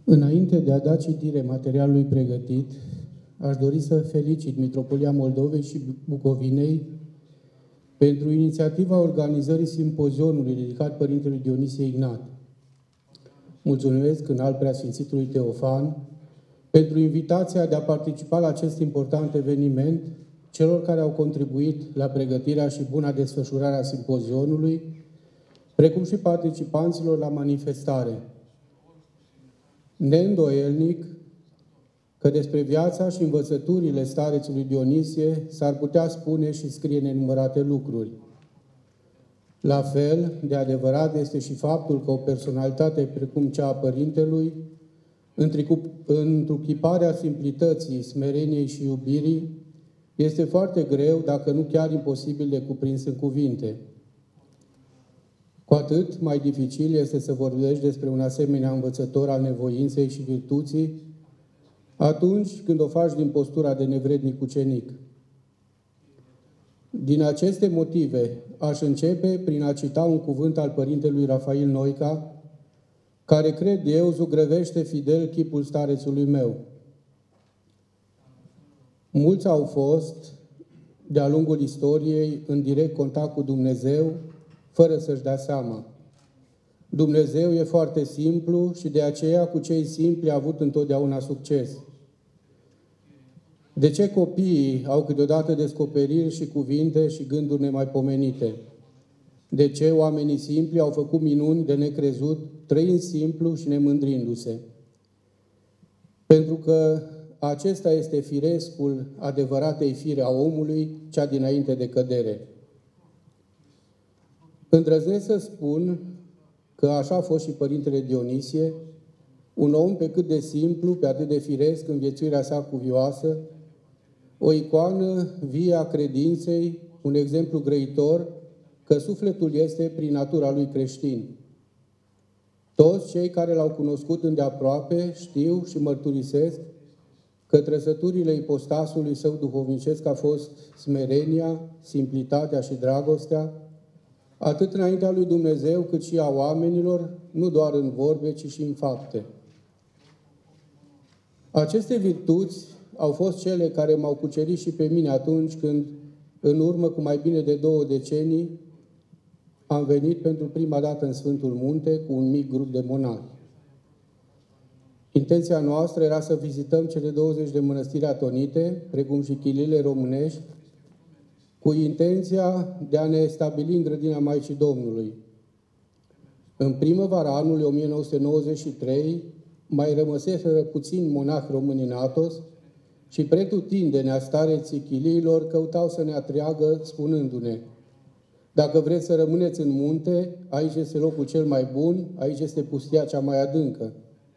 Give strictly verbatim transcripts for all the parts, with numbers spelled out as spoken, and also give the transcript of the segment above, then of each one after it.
Înainte de a da citire materialului pregătit, aș dori să felicit Mitropolia Moldovei și Bucovinei pentru inițiativa organizării simpozionului dedicat Părintelui Dionisie Ignat. Mulțumesc Înalt Preasfințitului Teofan pentru invitația de a participa la acest important eveniment, celor care au contribuit la pregătirea și buna desfășurare a simpozionului, precum și participanților la manifestare. Neîndoielnic că despre viața și învățăturile starețului Dionisie s-ar putea spune și scrie nenumărate lucruri. La fel, de adevărat este și faptul că o personalitate precum cea a Părintelui, întruchiparea simplității, smereniei și iubirii, este foarte greu, dacă nu chiar imposibil de cuprins în cuvinte. Cu atât mai dificil este să vorbești despre un asemenea învățător al nevoinței și virtuții atunci când o faci din postura de nevrednic ucenic. Din aceste motive, aș începe prin a cita un cuvânt al părintelui Rafail Noica, care, cred eu, zugrăvește fidel chipul starețului meu. Mulți au fost, de-a lungul istoriei, în direct contact cu Dumnezeu, fără să-și dea seama. Dumnezeu e foarte simplu și de aceea cu cei simpli a avut întotdeauna succes. De ce copiii au câteodată descoperiri și cuvinte și gânduri nemaipomenite? De ce oamenii simpli au făcut minuni de necrezut, trăind simplu și nemândrindu-se? Pentru că acesta este firescul adevăratei fire a omului, cea dinainte de cădere. Îndrăznesc să spun că așa a fost și Părintele Dionisie, un om pe cât de simplu, pe atât de firesc în viețuirea sa cuvioasă, o icoană vie a credinței, un exemplu grăitor că sufletul este prin natura lui creștin. Toți cei care l-au cunoscut îndeaproape știu și mărturisesc că trăsăturile ipostasului său duhovnicesc a fost smerenia, simplitatea și dragostea, atât înaintea lui Dumnezeu, cât și a oamenilor, nu doar în vorbe, ci și în fapte. Aceste virtuți au fost cele care m-au cucerit și pe mine atunci când, în urmă cu mai bine de două decenii, am venit pentru prima dată în Sfântul Munte cu un mic grup de monahi. Intenția noastră era să vizităm cele douăzeci de mănăstiri atonite, precum și chiliile românești, cu intenția de a ne stabili în grădina Maicii Domnului. În primăvara anului o mie nouă sute nouăzeci și trei, mai rămăseseră puțini monahi români în Athos și pretutindenea stareții chiliilor căutau să ne atragă spunându-ne: dacă vreți să rămâneți în munte, aici este locul cel mai bun, aici este pustia cea mai adâncă.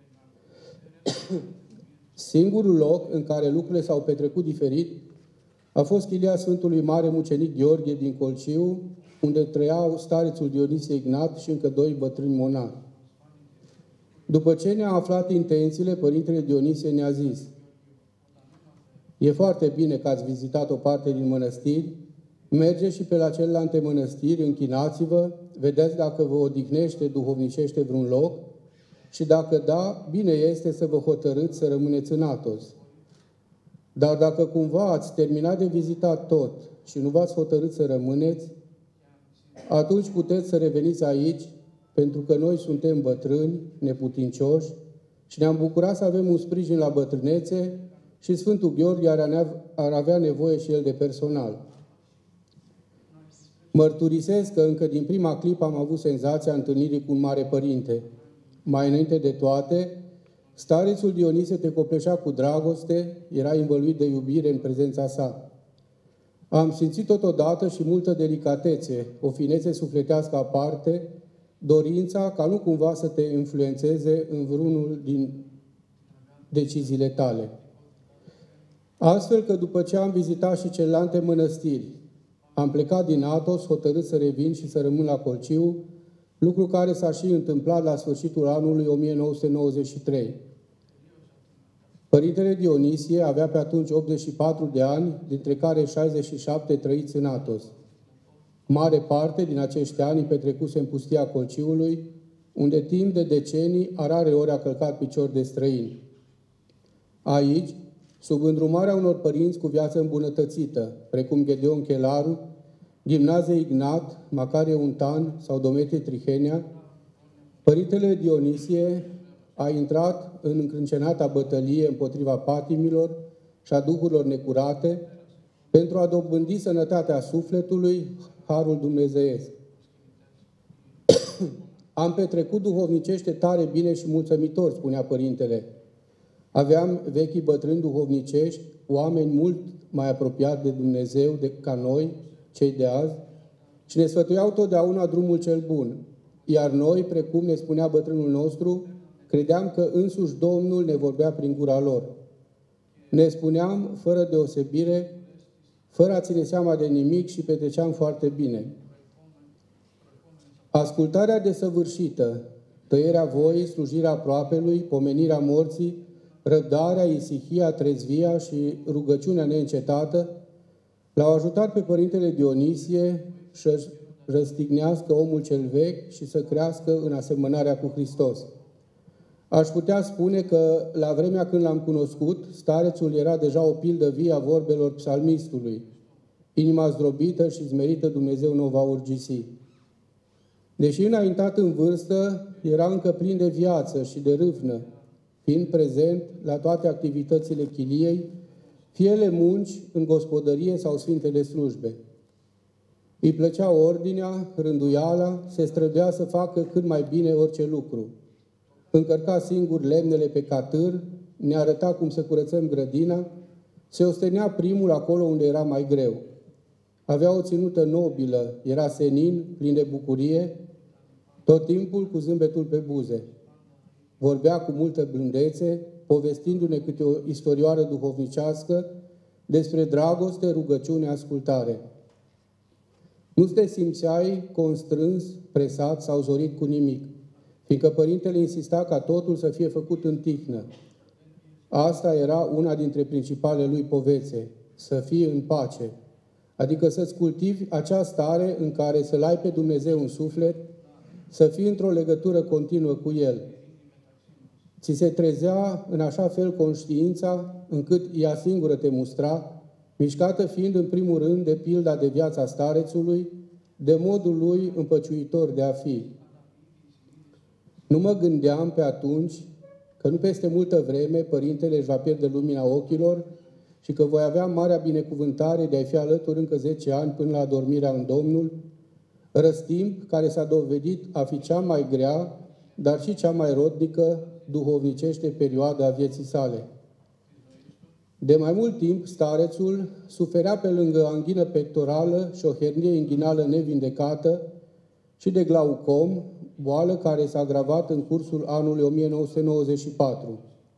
Singurul loc în care lucrurile s-au petrecut diferit a fost chilia Sfântului Mare Mucenic Gheorghe din Colciu, unde trăiau starețul Dionisie Ignat și încă doi bătrâni monahi. După ce ne-a aflat intențiile, Părintele Dionisie ne-a zis: e foarte bine că ați vizitat o parte din mănăstiri, mergeți și pe la celelalte mănăstiri, închinați-vă, vedeți dacă vă odihnește duhovnicește vreun loc și dacă da, bine este să vă hotărâți să rămâneți în Athos. Dar dacă cumva ați terminat de vizitat tot și nu v-ați hotărât să rămâneți, atunci puteți să reveniți aici, pentru că noi suntem bătrâni, neputincioși și ne-am bucurat să avem un sprijin la bătrânețe și Sfântul Gheorghe ar avea nevoie și el de personal. Mărturisesc că încă din prima clipă am avut senzația întâlnirii cu un mare părinte. Mai înainte de toate, starețul Dionisie te copleșea cu dragoste, era învăluit de iubire în prezența sa. Am simțit totodată și multă delicatețe, o finețe sufletească aparte, dorința ca nu cumva să te influențeze în vreunul din deciziile tale. Astfel că după ce am vizitat și celelalte mănăstiri, am plecat din Athos, hotărât să revin și să rămân la Colciu, lucru care s-a și întâmplat la sfârșitul anului o mie nouă sute nouăzeci și trei. Părintele Dionisie avea pe atunci optzeci și patru de ani, dintre care șaizeci și șapte trăiți în Athos. Mare parte din acești ani petrecuse în pustia Colciului, unde timp de decenii a rare ori a călcat picior de străini. Aici, sub îndrumarea unor părinți cu viață îmbunătățită, precum Gedeon Chelaru, Gimnazie Ignat, Macarie Untan sau Dometie Trihenea, Părintele Dionisie a intrat în încrâncenata bătălie împotriva patimilor și a duhurilor necurate pentru a dobândi sănătatea sufletului, harul dumnezeiesc. Am petrecut duhovnicește tare bine și mulțumitor, spunea Părintele. Aveam vechii bătrâni duhovnicești, oameni mult mai apropiați de Dumnezeu de, ca noi, cei de azi, și ne sfătuiau totdeauna drumul cel bun. Iar noi, precum ne spunea bătrânul nostru, credeam că însuși Domnul ne vorbea prin gura lor. Ne spuneam, fără deosebire, fără a ține seama de nimic și petreceam foarte bine. Ascultarea desăvârșită, tăierea voii, slujirea aproapelui, pomenirea morții, răbdarea, isihia, trezvia și rugăciunea neîncetată l-au ajutat pe Părintele Dionisie să-și răstignească omul cel vechi și să crească în asemănarea cu Hristos. Aș putea spune că, la vremea când l-am cunoscut, starețul era deja o pildă vie a vorbelor psalmistului. Inima zdrobită și zmerită Dumnezeu nu va urgisi. Deși înaintat în vârstă, era încă plin de viață și de râvnă, fiind prezent la toate activitățile chiliei, fie ele munci în gospodărie sau sfintele slujbe. Îi plăcea ordinea, rânduiala, se străduia să facă cât mai bine orice lucru. Încărca singur lemnele pe catâr, ne arăta cum să curățăm grădina, se ostenea primul acolo unde era mai greu. Avea o ținută nobilă, era senin, plin de bucurie, tot timpul cu zâmbetul pe buze. Vorbea cu multă blândețe, povestindu-ne câte o istorioară duhovnicească despre dragoste, rugăciune, ascultare. Nu te simțeai constrâns, presat sau zorit cu nimic, fiindcă Părintele insista ca totul să fie făcut în tihnă. Asta era una dintre principalele lui povețe, să fii în pace, adică să-ți cultivi acea stare în care să-L ai pe Dumnezeu în suflet, să fii într-o legătură continuă cu El. Ți se trezea în așa fel conștiința, încât ea singură te mustra, mișcată fiind în primul rând de pilda de viața starețului, de modul lui împăciuitor de a fi. Nu mă gândeam pe atunci că nu peste multă vreme Părintele își va pierde lumina ochilor și că voi avea marea binecuvântare de a-i fi alături încă zece ani până la adormirea în Domnul, răstimp care s-a dovedit a fi cea mai grea, dar și cea mai rodnică duhovnicește perioada a vieții sale. De mai mult timp, starețul suferea pe lângă anghină pectorală și o hernie inghinală nevindecată și de glaucom, boală care s-a agravat în cursul anului o mie nouă sute nouăzeci și patru.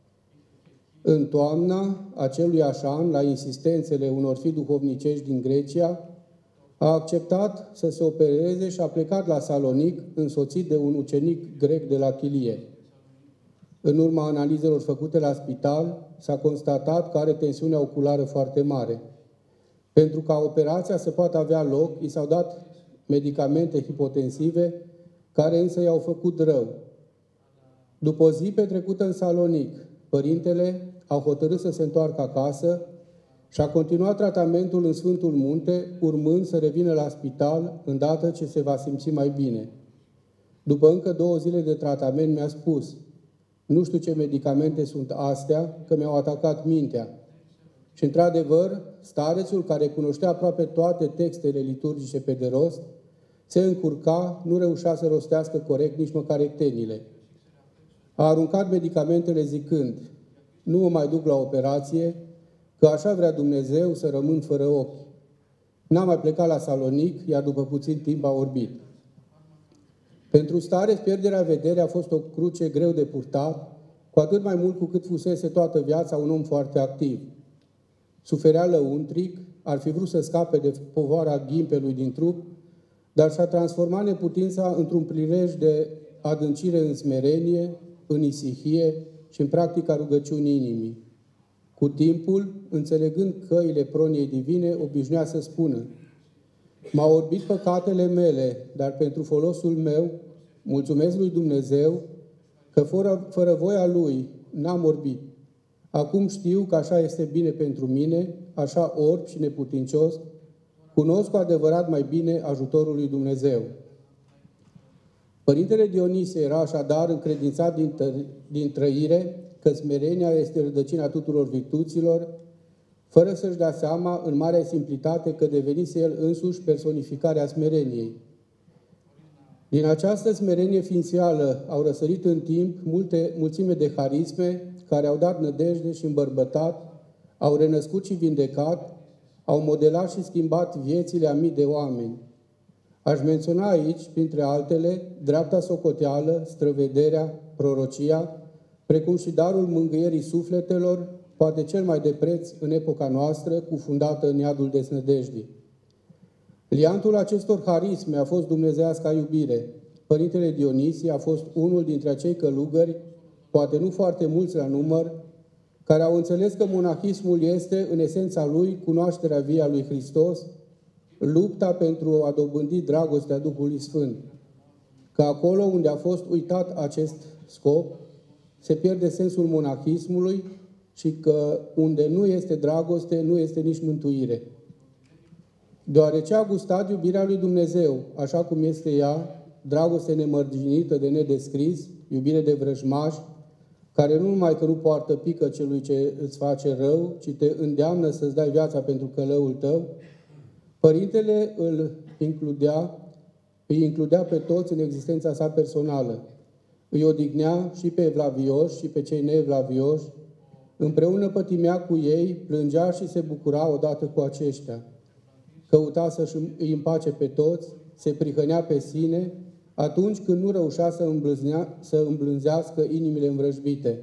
În toamna acelui an, la insistențele unor fii duhovnicești din Grecia, a acceptat să se opereze și a plecat la Salonic, însoțit de un ucenic grec de la Chilie. În urma analizelor făcute la spital, s-a constatat că are tensiunea oculară foarte mare. Pentru ca operația să poată avea loc, i s-au dat medicamente hipotensive, care însă i-au făcut rău. După o zi petrecută în Salonic, Părintele a hotărât să se întoarcă acasă și a continuat tratamentul în Sfântul Munte, urmând să revină la spital îndată ce se va simți mai bine. După încă două zile de tratament mi-a spus: nu știu ce medicamente sunt astea, că mi-au atacat mintea. Și într-adevăr, starețul, care cunoștea aproape toate textele liturgice pe de rost, se încurca, nu reușea să rostească corect nici măcar ectenile. A aruncat medicamentele zicând: nu mă mai duc la operație, că așa vrea Dumnezeu să rămân fără ochi. N-a mai plecat la Salonic, iar după puțin timp a orbit. Pentru stareț, pierderea vederii a fost o cruce greu de purtat, cu atât mai mult cu cât fusese toată viața un om foarte activ. Suferea lăuntric, ar fi vrut să scape de povara ghimpelui din trup, dar și-a transformat neputința într-un prilej de adâncire în smerenie, în isihie și în practica rugăciunii inimii. Cu timpul, înțelegând căile proniei divine, obișnuia să spună: m-au orbit păcatele mele, dar pentru folosul meu mulțumesc lui Dumnezeu că fără, fără voia Lui n-am orbit. Acum știu că așa este bine pentru mine, așa orb și neputincios, cunosc cu adevărat mai bine ajutorul lui Dumnezeu. Părintele Dionisie era așadar încredințat din, din trăire că smerenia este rădăcina tuturor virtuților, fără să-și dea seama în marea simplitate că devenise el însuși personificarea smereniei. Din această smerenie ființială au răsărit în timp multe mulțime de harisme care au dat nădejde și îmbărbătat, au renăscut și vindecat, au modelat și schimbat viețile a mii de oameni. Aș menționa aici, printre altele, dreapta socoteală, străvederea, prorocia, precum și darul mângâierii sufletelor, poate cel mai de preț în epoca noastră, cufundată în iadul desnădejdii. Liantul acestor harisme a fost dumnezeiasca iubire. Părintele Dionisie a fost unul dintre acei călugări, poate nu foarte mulți la număr, care au înțeles că monahismul este, în esența lui, cunoașterea vie a lui Hristos, lupta pentru a dobândi dragostea Duhului Sfânt. Că acolo unde a fost uitat acest scop, se pierde sensul monahismului și că unde nu este dragoste, nu este nici mântuire. Deoarece a gustat iubirea lui Dumnezeu, așa cum este ea, dragoste nemărginită de nedescris, iubire de vrăjmaș, care nu numai că nu poartă pică celui ce îți face rău, ci te îndeamnă să-ți dai viața pentru călăul tău, Părintele îl includea, îi includea pe toți în existența sa personală. Îi odihnea și pe evlavioși și pe cei neevlavioși, împreună pătimea cu ei, plângea și se bucura odată cu aceștia. Căuta să îi împace pe toți, se prihănea pe sine, atunci când nu reușea să, să îmblânzească inimile învrăjbite.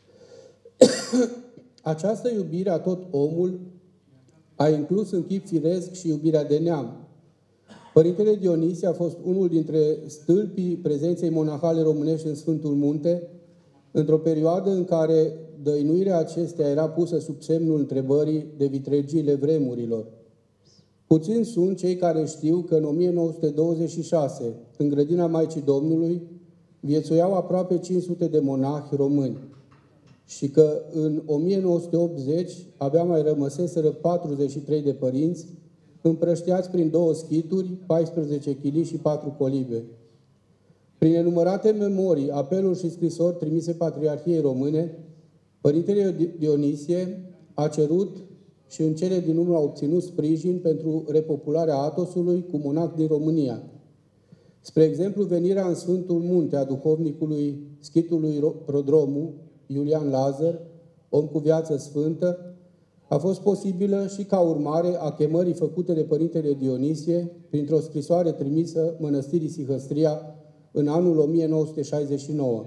Această iubire a tot omul a inclus în chip firesc și iubirea de neam. Părintele Dionisie a fost unul dintre stâlpii prezenței monahale românești în Sfântul Munte, într-o perioadă în care dăinuirea acesteia era pusă sub semnul întrebării de vitregiile vremurilor. Puțini sunt cei care știu că în o mie nouă sute douăzeci și șase, în grădina Maicii Domnului, viețuiau aproape cinci sute de monahi români și că în o mie nouă sute optzeci abia mai rămăseseră patruzeci și trei de părinți, împrăștiați prin două schituri, paisprezece chilii și patru colibe. Prin enumărate memorii, apeluri și scrisori trimise Patriarhiei Române, Părintele Dionisie a cerut și în cele din urmă a obținut sprijin pentru repopularea Atosului cu monahi din România. Spre exemplu, venirea în Sfântul Munte a duhovnicului schitului Prodromu, Iulian Lazar, om cu viață sfântă, a fost posibilă și ca urmare a chemării făcute de Părintele Dionisie printr-o scrisoare trimisă mănăstirii Sihăstria în anul o mie nouă sute șaizeci și nouă.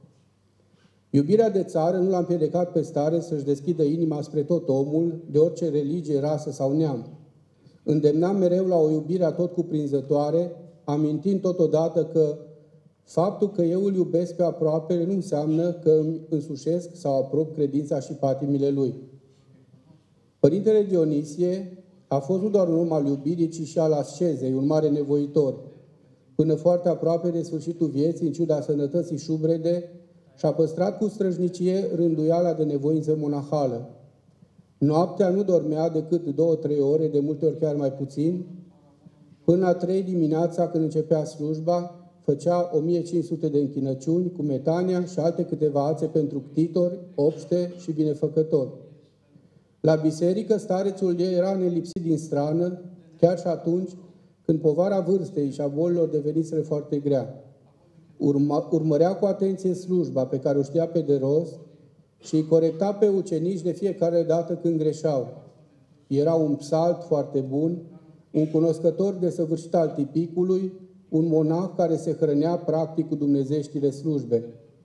Iubirea de țară nu l-a împiedicat pe stare să-și deschidă inima spre tot omul, de orice religie, rasă sau neam. Îndemna mereu la o iubire atot cuprinzătoare, amintind totodată că faptul că eu îl iubesc pe aproapele nu înseamnă că îmi însușesc sau aprob credința și patimile lui. Părintele Dionisie a fost nu doar un om al iubirii, ci și al ascezei, un mare nevoitor. Până foarte aproape de sfârșitul vieții, în ciuda sănătății șubrede, și-a păstrat cu străjnicie rânduiala de nevoință monahală. Noaptea nu dormea decât două-trei ore, de multe ori chiar mai puțin. Până la trei dimineața, când începea slujba, făcea o mie cinci sute de închinăciuni cu metania și alte câteva ațe pentru ctitori, obște și binefăcători. La biserică, starețul ei era nelipsit din strană, chiar și atunci când povara vârstei și a bolilor deveniseră foarte grea. Urma, urmărea cu atenție slujba pe care o știa pe de rost și îi corecta pe ucenici de fiecare dată când greșeau. Era un psalt foarte bun, un cunoscător desăvârșit al tipicului, un monah care se hrănea practic cu dumnezeștile slujbe.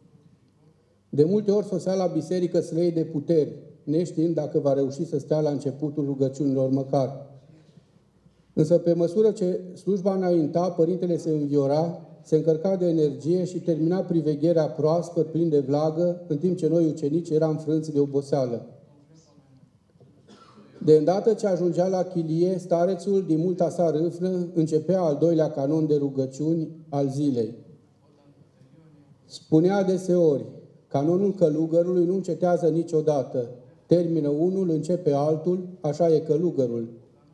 De multe ori sosea la biserică să le iei de puteri, neștiind dacă va reuși să stea la începutul rugăciunilor măcar. Însă pe măsură ce slujba înainta, părintele se înviora, se încărca de energie și termina privegherea proaspăt, plin de vlagă, în timp ce noi ucenici eram frânți de oboseală. De îndată ce ajungea la chilie, starețul, din multa sa râfnă, începea al doilea canon de rugăciuni al zilei. Spunea adeseori, canonul călugărului nu încetează niciodată. Termină unul, începe altul, așa e călugărul.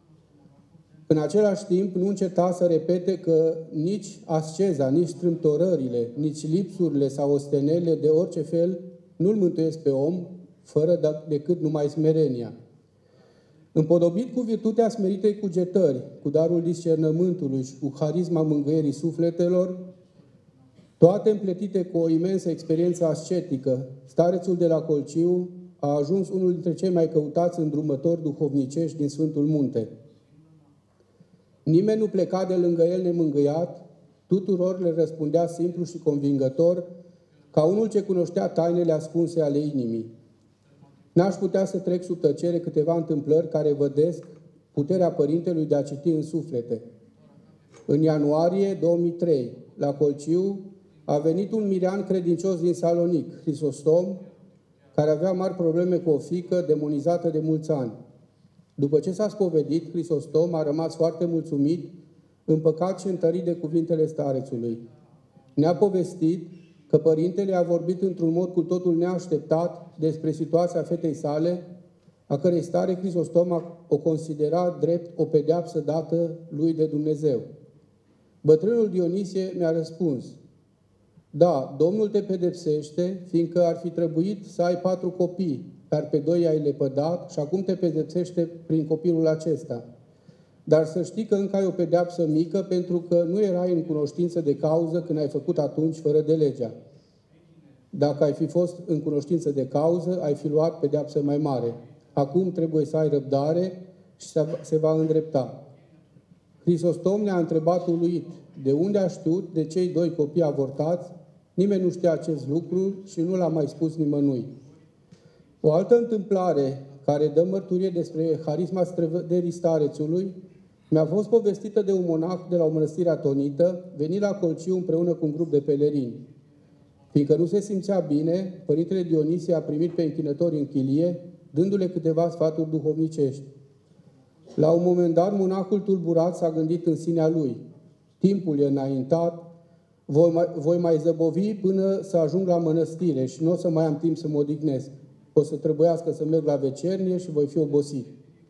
În același timp, nu înceta să repete că nici asceza, nici strâmtorările, nici lipsurile sau ostenelile de orice fel nu-l mântuiesc pe om, fără decât numai smerenia. Împodobit cu virtutea smeritei cugetări, cu darul discernământului și cu harisma mângâierii sufletelor, toate împletite cu o imensă experiență ascetică, starețul de la Colciu a ajuns unul dintre cei mai căutați îndrumători duhovnicești din Sfântul Munte. Nimeni nu pleca de lângă el nemângâiat, tuturor le răspundea simplu și convingător, ca unul ce cunoștea tainele ascunse ale inimii. N-aș putea să trec sub tăcere câteva întâmplări care vădesc puterea Părintelui de a citi în suflete. În ianuarie două mii trei, la Colciu, a venit un mirean credincios din Salonic, Hristostom, care avea mari probleme cu o fiică demonizată de mulți ani. După ce s-a spovedit, Hristostom a rămas foarte mulțumit, împăcat și întărit de cuvintele starețului. Ne-a povestit că Părintele a vorbit într-un mod cu totul neașteptat despre situația fetei sale, a cărei stare Hristostom o considera drept o pedeapsă dată lui de Dumnezeu. Bătrânul Dionisie mi-a răspuns, da, Domnul te pedepsește, fiindcă ar fi trebuit să ai patru copii, dar pe doi ai lepădat și acum te pedepsește prin copilul acesta. Dar să știi că încă ai o pedeapsă mică, pentru că nu erai în cunoștință de cauză când ai făcut atunci fără de legea. Dacă ai fi fost în cunoștință de cauză, ai fi luat pedeapsă mai mare. Acum trebuie să ai răbdare și se va îndrepta. Hristostom ne-a întrebat uluit, de unde a știut de cei doi copii avortați? Nimeni nu știa acest lucru și nu l-a mai spus nimănui. O altă întâmplare care dă mărturie despre harisma străvederii starețului mi-a fost povestită de un monah de la o mănăstire atonită, venit la Colciu împreună cu un grup de pelerini. Fiindcă nu se simțea bine, Părintele Dionisie a primit pe închinători în chilie, dându-le câteva sfaturi duhovnicești. La un moment dat, monahul tulburat s-a gândit în sinea lui. Timpul e înaintat, voi mai, voi mai zăbovi până să ajung la mănăstire și nu o să mai am timp să mă odihnesc. O să trebuiască să merg la vecernie și voi fi obosit.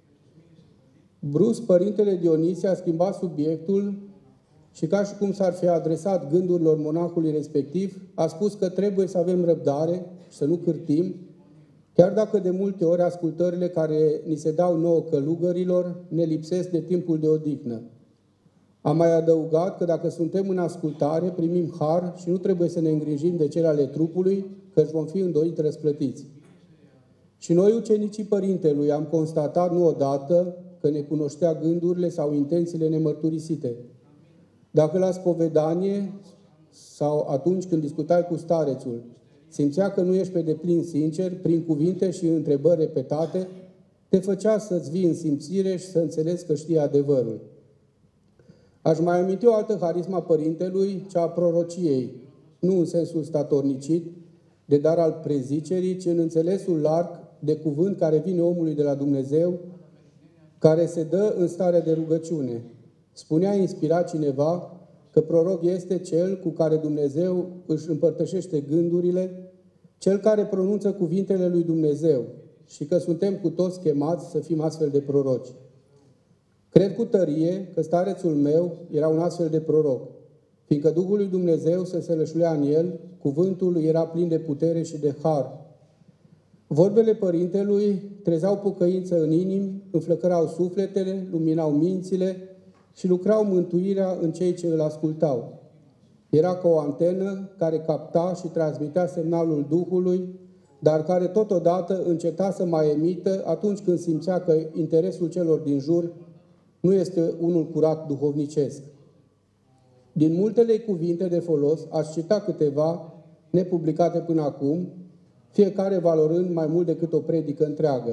Brusc, Părintele Dionisie a schimbat subiectul și ca și cum s-ar fi adresat gândurilor monahului respectiv, a spus că trebuie să avem răbdare și să nu cârtim, chiar dacă de multe ori ascultările care ni se dau nouă călugărilor ne lipsesc de timpul de odihnă. Am mai adăugat că dacă suntem în ascultare, primim har și nu trebuie să ne îngrijim de cele ale trupului, căci vom fi îndoit răsplătiți. Și noi, ucenicii Părintelui, am constatat nu odată că ne cunoștea gândurile sau intențiile nemărturisite. Dacă la spovedanie sau atunci când discutai cu starețul, simțea că nu ești pe deplin sincer, prin cuvinte și întrebări repetate, te făcea să-ți vii în simțire și să înțelegi că știi adevărul. Aș mai aminti o altă harisma Părintelui, cea a prorociei, nu în sensul statornicit, de dar al prezicerii, ci în înțelesul larg de cuvânt care vine omului de la Dumnezeu, care se dă în stare de rugăciune. Spunea inspirat cineva că proroc este cel cu care Dumnezeu își împărtășește gândurile, cel care pronunță cuvintele lui Dumnezeu și că suntem cu toți chemați să fim astfel de proroci. Cred cu tărie că starețul meu era un astfel de proroc, fiindcă Duhul lui Dumnezeu se sălășluia în el, cuvântul lui era plin de putere și de har. Vorbele Părintelui trezeau pocăință în inimi, înflăcărau sufletele, luminau mințile și lucrau mântuirea în cei ce îl ascultau. Era ca o antenă care capta și transmitea semnalul Duhului, dar care totodată înceta să mai emită atunci când simțea că interesul celor din jur nu este unul curat duhovnicesc. Din multele cuvinte de folos, aș cita câteva, nepublicate până acum, fiecare valorând mai mult decât o predică întreagă.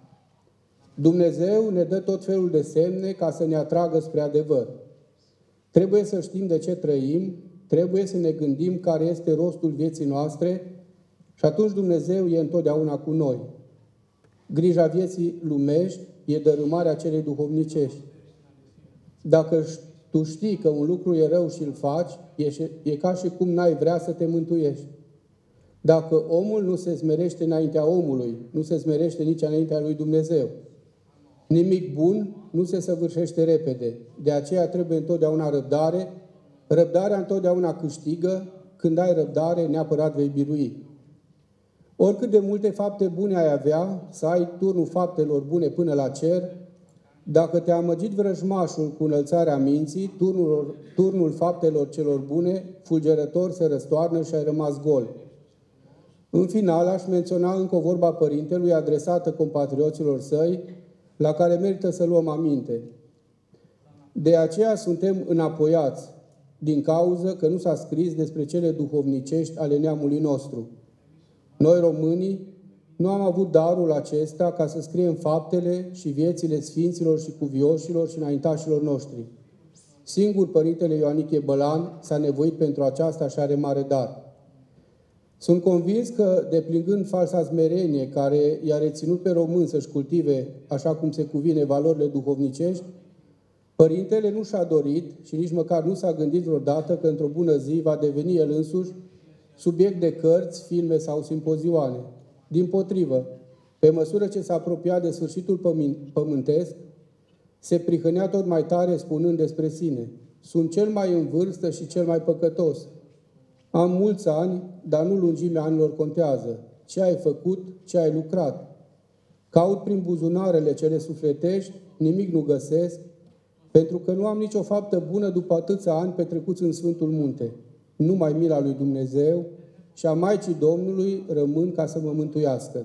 Dumnezeu ne dă tot felul de semne ca să ne atragă spre adevăr. Trebuie să știm de ce trăim, trebuie să ne gândim care este rostul vieții noastre și atunci Dumnezeu e întotdeauna cu noi. Grija vieții lumești e dărâmarea celei duhovnicești. Dacă tu știi că un lucru e rău și îl faci, e, e ca și cum n-ai vrea să te mântuiești. Dacă omul nu se smerește înaintea omului, nu se smerește nici înaintea lui Dumnezeu. Nimic bun nu se săvârșește repede. De aceea trebuie întotdeauna răbdare. Răbdarea întotdeauna câștigă. Când ai răbdare, neapărat vei birui. Oricât de multe fapte bune ai avea, să ai turnul faptelor bune până la cer, dacă te-a amăgit vrăjmașul cu înălțarea minții, turnul, turnul faptelor celor bune, fulgerător se răstoarnă și ai rămas gol. În final, aș menționa încă o vorba părintelui adresată compatrioților săi, la care merită să luăm aminte. De aceea suntem înapoiați, din cauză că nu s-a scris despre cele duhovnicești ale neamului nostru. Noi, românii, nu am avut darul acesta ca să scriem faptele și viețile sfinților și cuvioșilor și înaintașilor noștri. Singur Părintele Ioanichie Bălan s-a nevoit pentru aceasta și are mare dar. Sunt convins că, deplingând falsa smerenie care i-a reținut pe români să-și cultive, așa cum se cuvine, valorile duhovnicești, Părintele nu și-a dorit și nici măcar nu s-a gândit vreodată că într-o bună zi va deveni el însuși subiect de cărți, filme sau simpozioane. Dimpotrivă, pe măsură ce s-a apropiat de sfârșitul pământesc, se prihănea tot mai tare spunând despre sine: sunt cel mai în vârstă și cel mai păcătos. Am mulți ani, dar nu lungimea anilor contează. Ce ai făcut, ce ai lucrat. Caut prin buzunarele cele sufletești, nimic nu găsesc, pentru că nu am nicio faptă bună după atâția ani petrecuți în Sfântul Munte. Numai mila lui Dumnezeu și a Maicii Domnului rămân ca să mă mântuiască.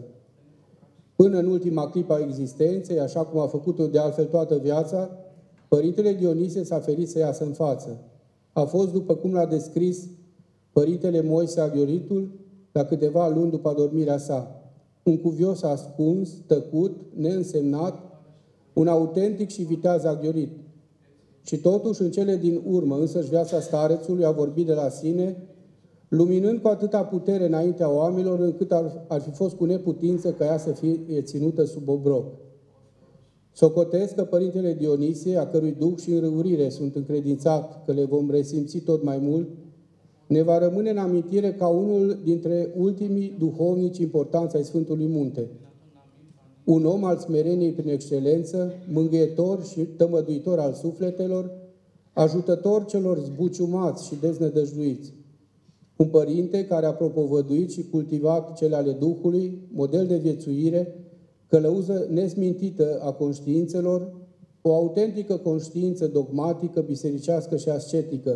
Până în ultima clipă a existenței, așa cum a făcut-o de altfel toată viața, Părintele Dionisie s-a ferit să iasă în față. A fost, după cum l-a descris Părintele Moise Aghioritul, la câteva luni după adormirea sa. Un cuvios ascuns, tăcut, neînsemnat, un autentic și viteaz Aghiorit. Și totuși, în cele din urmă, însăși viața starețului a vorbit de la sine, luminând cu atâta putere înaintea oamenilor, încât ar, ar fi fost cu neputință ca ea să fie ținută sub obroc. Socotesc că Părintele Dionisie, a cărui duh și înrăurire sunt încredințat că le vom resimți tot mai mult, ne va rămâne în amintire ca unul dintre ultimii duhovnici importanți ai Sfântului Munte. Un om al smereniei prin excelență, mângâietor și tămăduitor al sufletelor, ajutător celor zbuciumați și deznădăjduiți. Un părinte care a propovăduit și cultivat cele ale Duhului, model de viețuire, călăuză nesmintită a conștiințelor, o autentică conștiință dogmatică, bisericească și ascetică.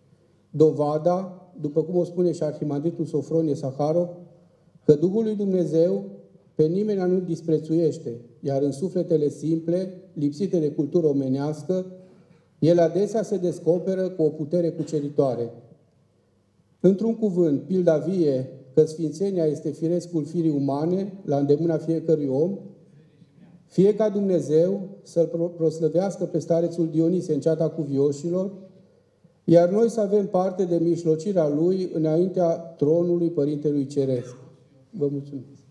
Dovada, după cum o spune și arhimandritul Sofronie Saharov, că Duhul lui Dumnezeu pe nimeni nu disprețuiește, iar în sufletele simple, lipsite de cultură omenească, el adesea se descoperă cu o putere cuceritoare. Într-un cuvânt, pilda vie că sfințenia este firescul firii umane, la îndemâna fiecărui om, fie ca Dumnezeu să-l proslăvească pe starețul Dionisie în ceata cuvioșilor, iar noi să avem parte de mijlocirea lui înaintea tronului Părintelui Ceresc. Vă mulțumesc!